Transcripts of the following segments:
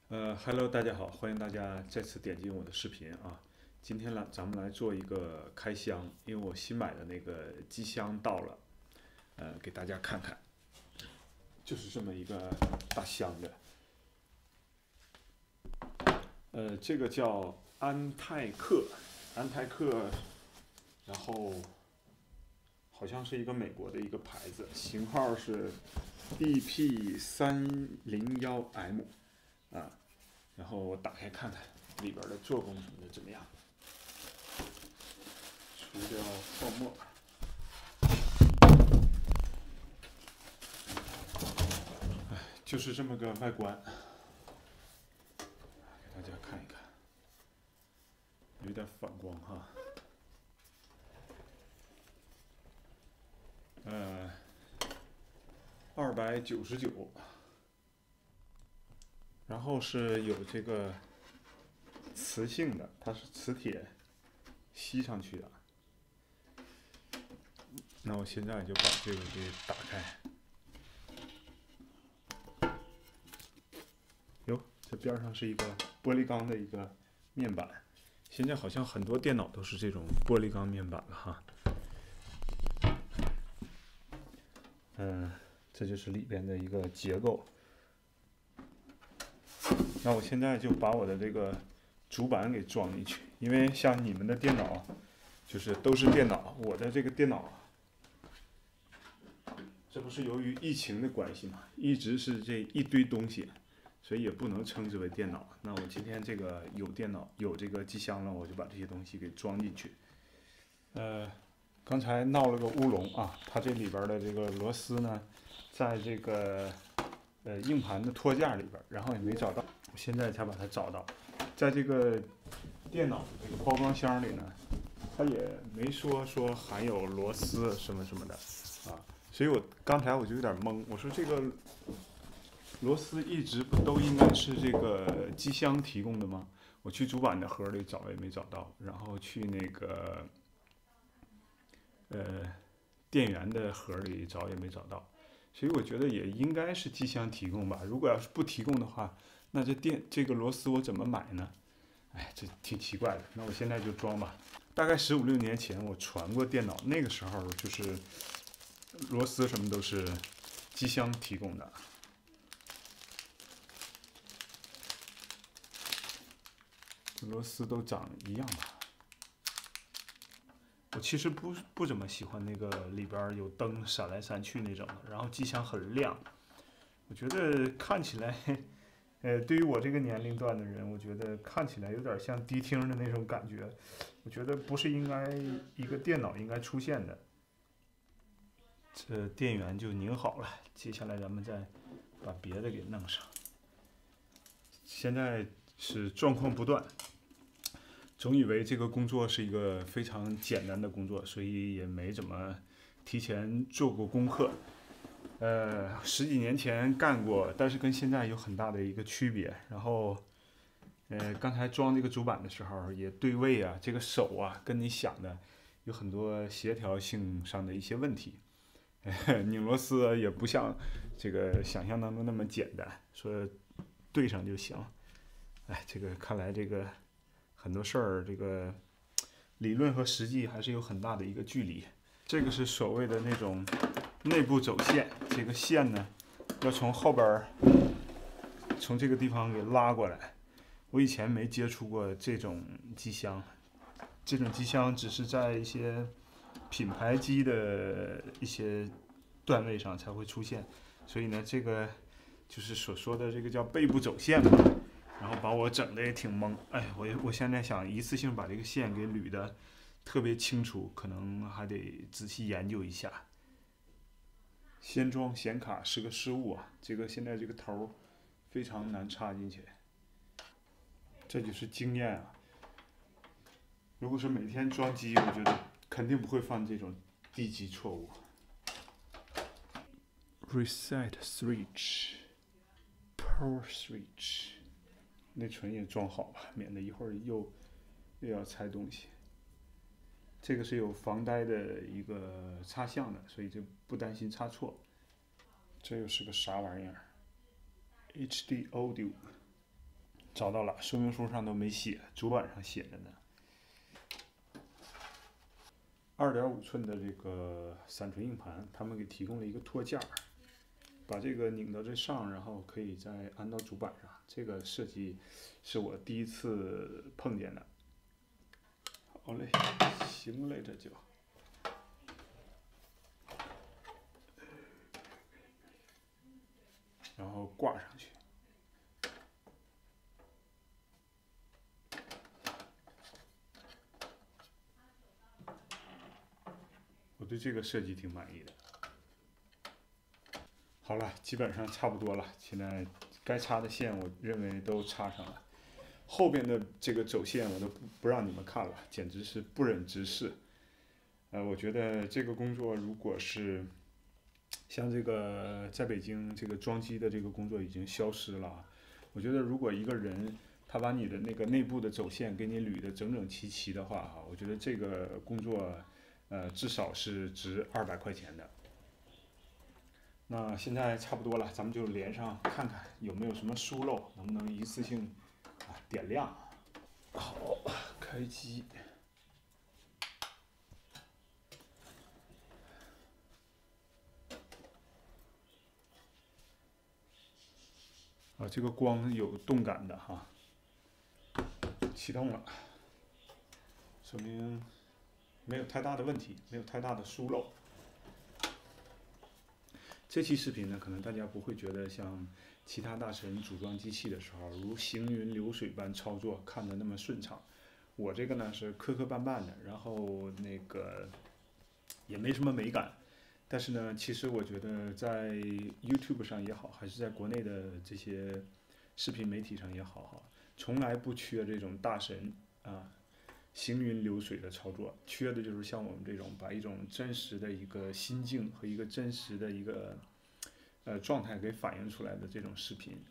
Hello，大家好，欢迎大家再次点进我的视频啊。今天咱们来做一个开箱，因为我新买的那个机箱到了，给大家看看，就是这么一个大箱子。这个叫安泰克，安泰克，然后好像是一个美国的一个牌子，型号是 DP301M 啊。然后我打开看看里边的做工什么的怎么样。除掉泡沫，就是这么个外观，给大家看一看，有点反光哈。299，然后是有这个磁性的，它是磁铁吸上去的。那我现在就把这个给打开。哟，这边上是一个玻璃钢的一个面板，现在好像很多电脑都是这种玻璃钢面板了哈。这就是里边的一个结构。那我现在就把我的这个主板给装进去，因为像你们的电脑，就是都是电脑，我的这个电脑，这不是由于疫情的关系嘛，一直是这一堆东西，所以也不能称之为电脑。那我今天这个有电脑有这个机箱了，我就把这些东西给装进去。刚才闹了个乌龙啊，它这里边的这个螺丝呢，在这个硬盘的托架里边，然后也没找到，我现在才把它找到，在这个电脑的这个包装箱里呢，它也没说含有螺丝什么什么的啊，所以我刚才就有点懵，我说这个螺丝一直不都应该是这个机箱提供的吗？我去主板的盒里找也没找到，然后去那个电源的盒里找也没找到，所以我觉得也应该是机箱提供吧。如果要是不提供的话，那这个螺丝我怎么买呢？哎，这挺奇怪的。那我现在就装吧。大概15、16年前我传过电脑，那个时候就是螺丝什么都是机箱提供的。螺丝都长一样吧。我其实不怎么喜欢那个里边有灯闪来闪去那种的，然后机箱很亮，我觉得看起来，对于我这个年龄段的人，我觉得看起来有点像迪厅的那种感觉，我觉得不是应该一个电脑应该出现的。这电源就拧好了，接下来咱们再把别的给弄上。现在是状况不断，总以为这个工作是一个非常简单的工作，所以也没怎么提前做过功课。十几年前干过，但是跟现在有很大的一个区别。然后，刚才装这个主板的时候也对位啊，这个手啊，跟你想的有很多协调性上的一些问题。拧螺丝也不像这个想象当中那么简单，说对上就行。哎，这个看来这个很多事儿，这个理论和实际还是有很大的一个距离。这个是所谓的那种内部走线，这个线呢要从后边从这个地方给拉过来。我以前没接触过这种机箱，这种机箱只是在一些品牌机的一些段位上才会出现，所以呢，这个就是所说的这个叫背部走线嘛。然后把我整的也挺懵，哎，我现在想一次性把这个线给捋的特别清楚，可能还得仔细研究一下。先装显卡是个失误啊，这个现在这个头非常难插进去，这就是经验啊。如果是每天装机，我觉得肯定不会犯这种低级错误。Reset switch, power switch，内存也装好吧，免得一会儿又要拆东西。这个是有防呆的一个插项的，所以就不担心插错。这又是个啥玩意儿？HD Audio， 找到了，说明书上都没写，主板上写着呢。2.5寸的这个闪存硬盘，他们给提供了一个托架，把这个拧到这上，然后可以再安到主板上。这个设计是我第一次碰见的。好嘞，行嘞，这就。然后挂上去。我对这个设计挺满意的。好了，基本上差不多了，现在该插的线我认为都插上了，后边的这个走线我都不让你们看了，简直是不忍直视。我觉得这个工作如果是像这个在北京这个装机的这个工作已经消失了，我觉得如果一个人他把你的那个内部的走线给你捋得整整齐齐的话，我觉得这个工作至少是值200块钱的。那现在差不多了，咱们就连上看看有没有什么疏漏，能不能一次性点亮。好，开机。这个光有动感的哈，启动了，说明没有太大的问题，没有太大的疏漏。这期视频呢，可能大家不会觉得像其他大神组装机器的时候如行云流水般操作，看得那么顺畅。我这个呢是磕磕绊绊的，然后那个也没什么美感。但是呢，其实我觉得在 YouTube 上也好，还是在国内的这些视频媒体上也好，从来不缺这种大神行云流水的操作，缺的就是像我们这种把一种真实的一个心境和一个真实的一个状态给反映出来的这种视频。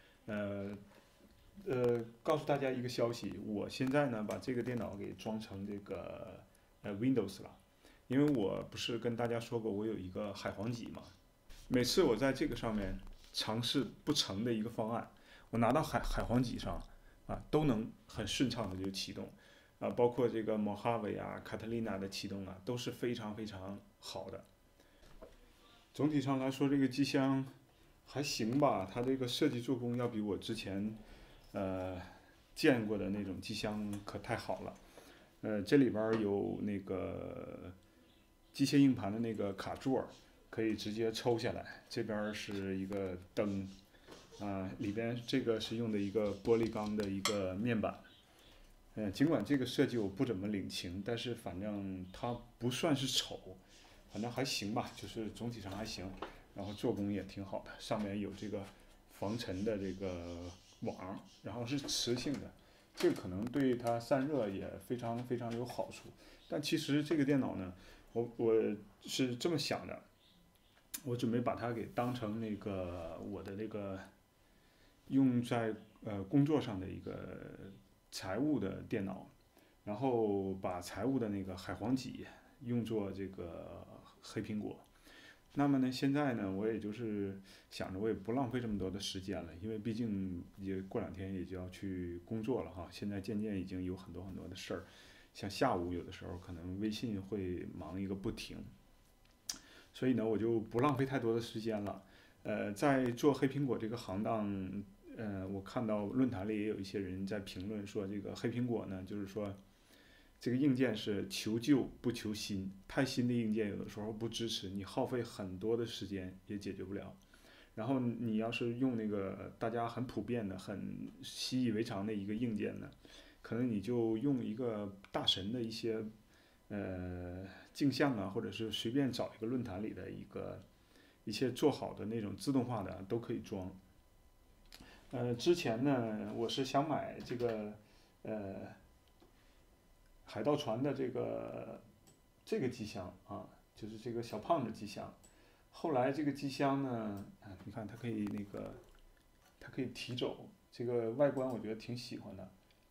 告诉大家一个消息，我现在呢把这个电脑给装成这个Windows 了，因为我不是跟大家说过我有一个海皇级嘛，每次我在这个上面尝试不成的一个方案，我拿到海皇级上都能很顺畅的就启动。包括这个 Mojave Catalina 的启动都是非常非常好的。总体上来说，这个机箱还行吧，它这个设计做工要比我之前见过的那种机箱可太好了。这里边有那个机械硬盘的那个卡座，可以直接抽下来。这边是一个灯，里边这个是用的一个玻璃钢的一个面板。尽管这个设计我不怎么领情，但是反正它不算是丑，反正还行吧，就是总体上还行，然后做工也挺好的，上面有这个防尘的这个网，然后是磁性的，这个可能对它散热也非常非常有好处。但其实这个电脑呢，我是这么想的，我准备把它给当成那个我的那个用在工作上的一个财务的电脑，然后把财务的那个海皇级用作这个黑苹果。那么呢，现在呢，我也就是想着我也不浪费这么多的时间了，因为毕竟也过2天也就要去工作了哈。现在渐渐已经有很多很多的事儿，像下午有的时候可能微信会忙一个不停，所以呢，我就不浪费太多的时间了。在做黑苹果这个行当，我看到论坛里也有一些人在评论说，这个黑苹果呢，就是说这个硬件是求旧不求新，太新的硬件有的时候不支持，你耗费很多的时间也解决不了。然后你要是用那个大家很普遍的、很习以为常的一个硬件呢，可能你就用一个大神的一些镜像或者是随便找一个论坛里的一些做好的那种自动化的都可以装。之前呢，我是想买这个海盗船的这个机箱就是这个小胖的机箱。后来这个机箱呢，你看它可以它可以提走，这个外观我觉得挺喜欢的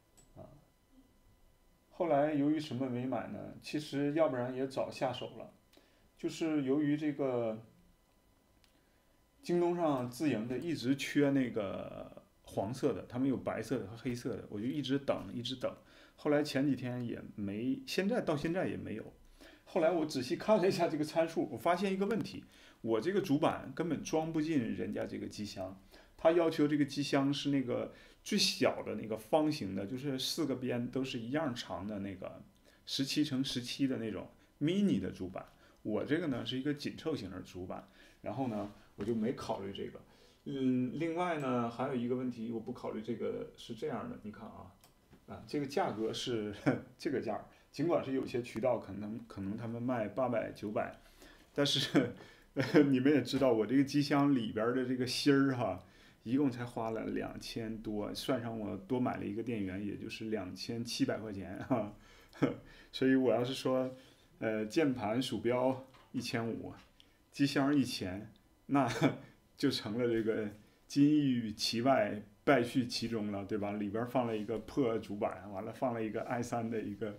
后来由于什么没买呢？其实要不然也早下手了，就是由于这个京东上自营的一直缺那个黄色的，他们有白色的和黑色的，我就一直等，一直等。后来前几天也没，到现在也没有。后来我仔细看了一下这个参数，我发现一个问题，我这个主板根本装不进人家这个机箱，他要求这个机箱是那个最小的那个方形的，就是4个边都是一样长的那个17×17的那种 mini 的主板。我这个呢是一个紧凑型的主板，然后呢我就没考虑这个。另外呢还有一个问题，我不考虑这个是这样的，你看这个价格是这个价，尽管是有些渠道可能他们卖800、900，但是你们也知道我这个机箱里边的这个芯儿哈，一共才花了2000多，算上我多买了一个电源，也就是2700块钱哈。所以我要是说，键盘、鼠标1500，机箱1000，那就成了这个金玉其外，败絮其中了，对吧？里边放了一个破主板，完了放了一个i3的一个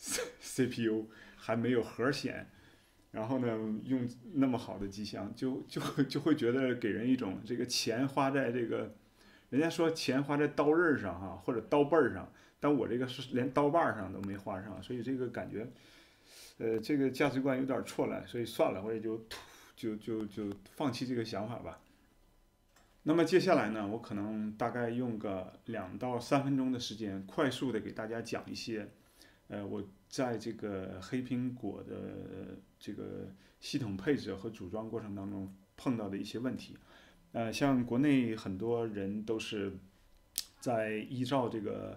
CPU，还没有核显，然后呢，用那么好的机箱，就会觉得给人一种这个钱花在这个，人家说钱花在刀刃上哈，或者刀背上，但我这个是连刀把上都没花上，所以这个感觉，这个价值观有点错乱，所以算了，我也就放弃这个想法吧。那么接下来呢，我可能大概用个2到3分钟的时间，快速的给大家讲一些，我在这个黑苹果的这个系统配置和组装过程当中碰到的一些问题。像国内很多人都是在依照这个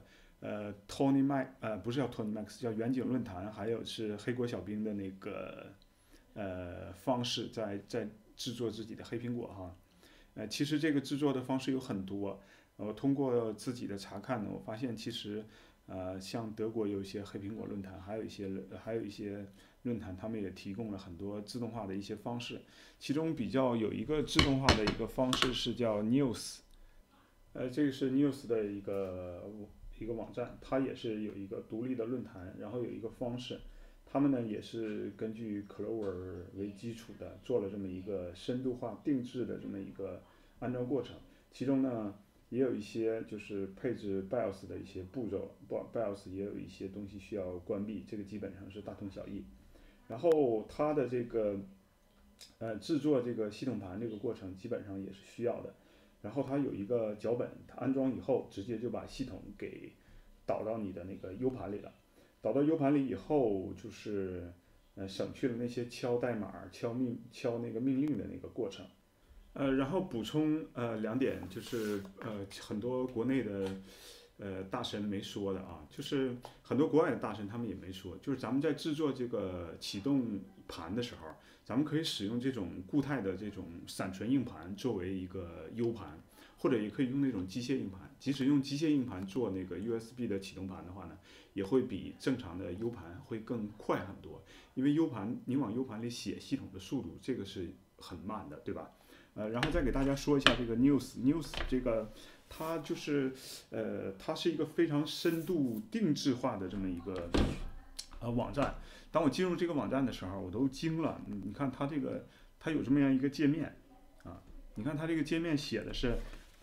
Tony Mac 不是叫 Tony Max， 叫远景论坛，还有是黑果小兵的那个方式在制作自己的黑苹果哈。其实这个制作的方式有很多，通过自己的查看呢，我发现其实，像德国有一些黑苹果论坛，还有一些论坛，他们也提供了很多自动化的一些方式。其中有一个自动化的一个方式是叫 News，这个是 News 的一个网站，它也是有一个独立的论坛，然后有一个方式。他们呢也是根据 Clover 为基础的，做了这么一个深度化定制的这么一个安装过程。其中呢也有一些就是配置 BIOS 的一些步骤，BIOS 也有一些东西需要关闭，这个基本上是大同小异。然后它的这个制作这个系统盘这个过程基本上也是需要的。然后它有一个脚本，它安装以后直接就把系统给导到你的那个 U 盘里了。导到 U 盘里以后，就是省去了那些敲代码、敲那个命令的那个过程。然后补充2点，就是很多国内的大神没说的啊，就是很多国外的大神他们也没说，就是咱们在制作这个启动盘的时候，咱们可以使用这种固态的这种闪存硬盘作为一个 U 盘，或者也可以用那种机械硬盘。即使用机械硬盘做那个 USB 的启动盘的话呢，也会比正常的 U 盘会更快很多，因为 U 盘你往 U 盘里写系统的速度，这个是很慢的，对吧？然后再给大家说一下这个 News 这个，它就是它是一个非常深度定制化的这么一个网站。当我进入这个网站的时候，我都惊了。你看它这个，它有这么样一个界面啊，你看它这个界面写的是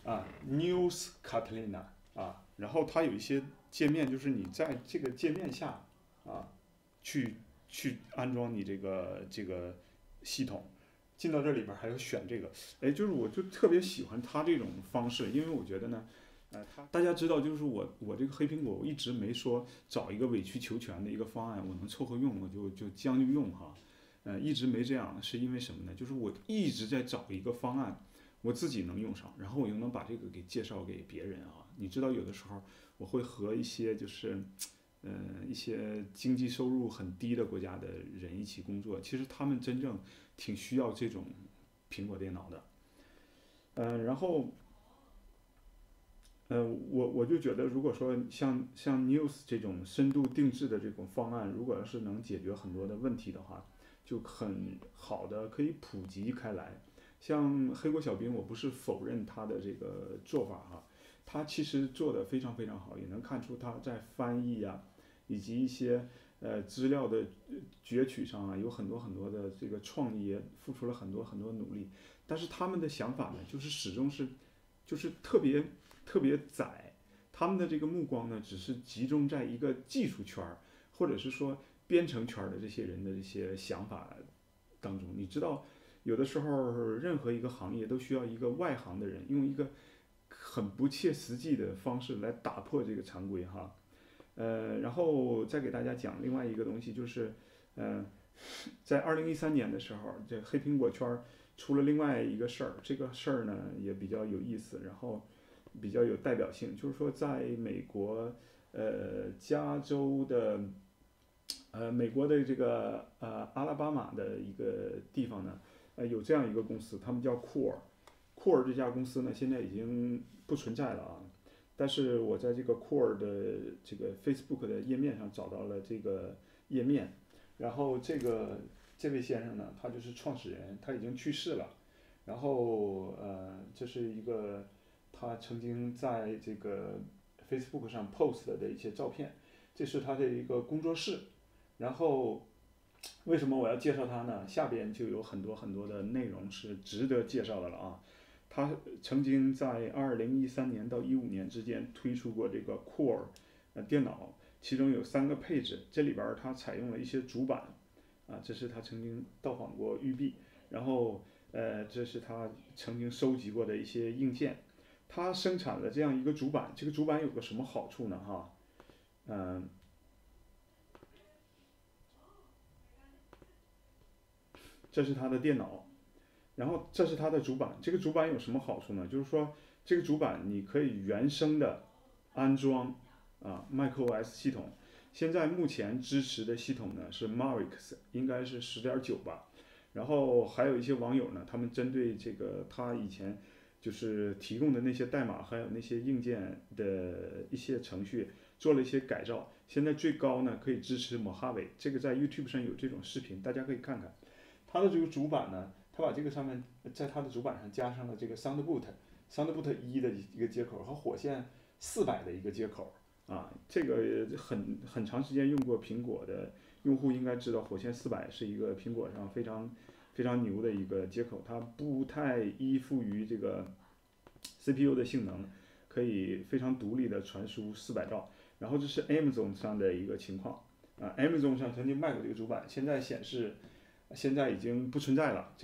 News Catalina 然后它有一些界面，就是你在这个界面下去安装你这个系统。进到这里边还有选这个，就是我就特别喜欢它这种方式，因为我觉得呢，大家知道，就是我这个黑苹果，我一直没说找一个委曲求全的一个方案，我能凑合用，我就将就用哈，一直没这样，是因为什么呢？就是我一直在找一个方案，我自己能用上，然后我又能把这个给介绍给别人啊。你知道，有的时候我会和一些就是一些经济收入很低的国家的人一起工作，其实他们真正挺需要这种苹果电脑的。然后我就觉得，如果说像 News 这种深度定制的这种方案，如果要是能解决很多的问题的话，就很好的可以普及开来。像黑果小兵，我不是否认他的这个做法哈，他其实做的非常非常好，也能看出他在翻译以及一些资料的攫取上有很多很多的这个创意，付出了很多很多努力。但是他们的想法呢，就是始终是就是特别特别窄，他们的这个目光呢，只是集中在一个技术圈儿，或者是说编程圈儿的这些人的这些想法当中。你知道，有的时候任何一个行业都需要一个外行的人，用一个很不切实际的方式来打破这个常规哈。然后再给大家讲另外一个东西，就是，呃，在2013年的时候，这黑苹果圈儿出了另外一个事儿，这个事儿呢也比较有意思，然后比较有代表性，就是说在美国，加州的，美国的这个阿拉巴马的一个地方呢，有这样一个公司，他们叫库尔。库尔这家公司呢，现在已经不存在了啊。但是我在这个库尔的这个 Facebook 的页面上找到了这个页面，然后这位先生呢，他就是创始人，他已经去世了。然后这是一个他曾经在这个 Facebook 上 post 的一些照片，这是他的一个工作室。然后为什么我要介绍他呢？下边就有很多很多的内容是值得介绍的了啊。他曾经在2013年到15年之间推出过这个 Core 电脑，其中有3个配置，这里边它采用了一些主板啊，这是他曾经到访过育碧，然后这是他曾经收集过的一些硬件，他生产了这样一个主板，这个主板有个什么好处呢？哈，嗯、这是他的电脑，然后这是它的主板，这个主板有什么好处呢？就是说这个主板你可以原生的安装macOS 系统，现在目前支持的系统呢是 Mavericks，应该是10.9吧。然后还有一些网友呢，他们针对这个他以前就是提供的那些代码，还有那些硬件的一些程序做了一些改造，现在最高呢可以支持 Mojave，这个在 YouTube 上有这种视频，大家可以看看。它的这个主板呢，它把这个上面在它的主板上加上了这个 Thunderbolt 1的一个接口和火箭400的一个接口啊，这个很长时间用过苹果的用户应该知道，火箭400是一个苹果上非常牛的一个接口，它不太依附于这个 CPU 的性能，可以非常独立的传输400兆。然后这是 Amazon 上的一个情况，Amazon 上曾经卖过这个主板，现在显示现在已经不存在了。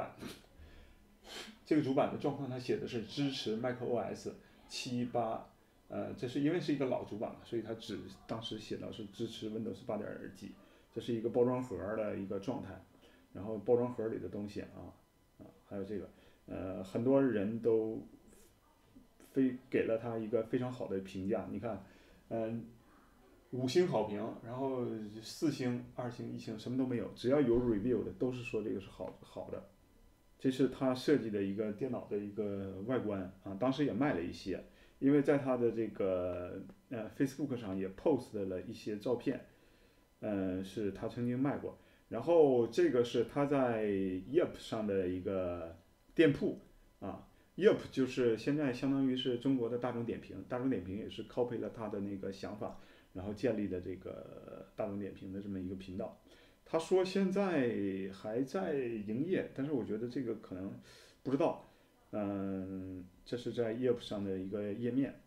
这个主板的状况，它写的是支持 macOS 7.8，这是因为是一个老主板了，所以它当时写到是支持 Windows 8.几，这是一个包装盒的一个状态。然后包装盒里的东西还有这个，很多人都给了它一个非常好的评价。你看，嗯、5星好评，然后4星、2星、1星什么都没有，只要有 review 的都是说这个是好的。这是他设计的一个电脑的一个外观当时也卖了一些，因为在他的这个Facebook 上也 post 了一些照片，是他曾经卖过。然后这个是他在 Yelp 上的一个店铺Yelp 就是现在相当于是中国的大众点评，大众点评也是 copy 了他的那个想法，然后建立的这个大众点评的这么一个频道。他说现在还在营业，但是我觉得这个可能不知道。这是在 Yelp 上的一个页面，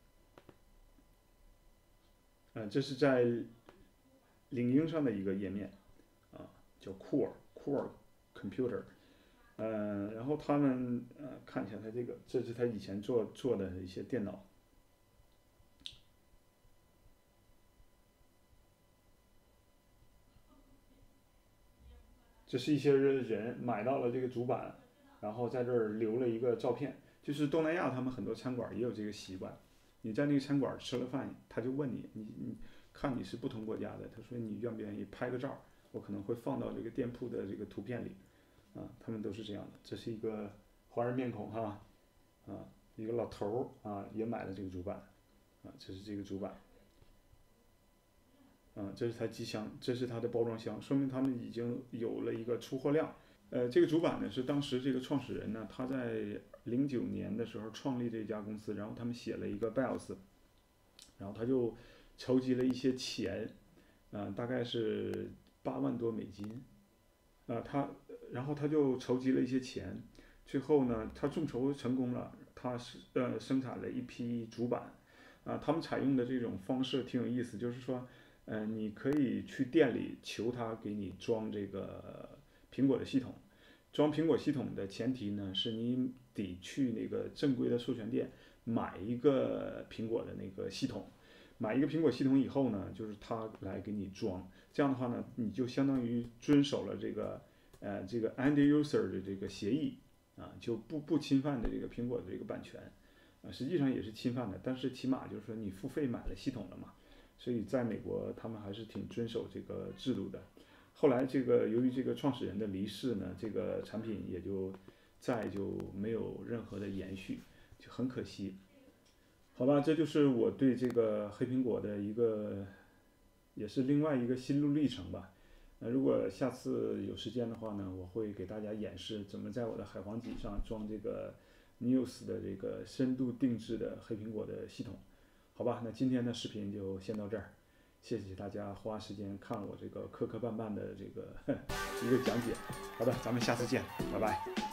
这是在领英上的一个页面叫 Core Computer。然后他们看一下他这是他以前做的一些电脑，这是一些人买到了这个主板，然后在这儿留了一个照片。就是东南亚他们很多餐馆也有这个习惯，你在那个餐馆吃了饭，他就问你看你是不同国家的，他说你愿不愿意拍个照，我可能会放到这个店铺的这个图片里他们都是这样的。这是一个华人面孔一个老头也买了这个主板这是这个主板。这是它机箱，这是它的包装箱，说明他们已经有了一个出货量。这个主板呢是当时这个创始人呢，他在09年的时候创立这家公司，然后他们写了一个 BIOS，然后他就筹集了一些钱，大概是8万多美金，然后他就筹集了一些钱，最后呢他众筹成功了， 它是生产了一批主板，他们采用的这种方式挺有意思，就是说，你可以去店里求他给你装这个苹果的系统。装苹果系统的前提呢，是你得去那个正规的授权店买一个苹果的那个系统。买一个苹果系统以后呢，就是他来给你装。这样的话呢，你就相当于遵守了这个 end user 的这个协议就不侵犯的这个苹果的这个版权实际上也是侵犯的，但是起码就是说你付费买了系统了嘛，所以在美国他们还是挺遵守这个制度的。后来由于这个创始人的离世呢，这个产品也就没有任何的延续，就很可惜。好吧，这就是我对这个黑苹果的也是另外一个心路历程吧。如果下次有时间的话呢，我会给大家演示怎么在我的海皇几上装这个 News 的这个深度定制的黑苹果的系统。好吧，那今天的视频就先到这儿，谢谢大家花时间看我这个磕磕绊绊的这个一个讲解。好的，咱们下次见，拜拜。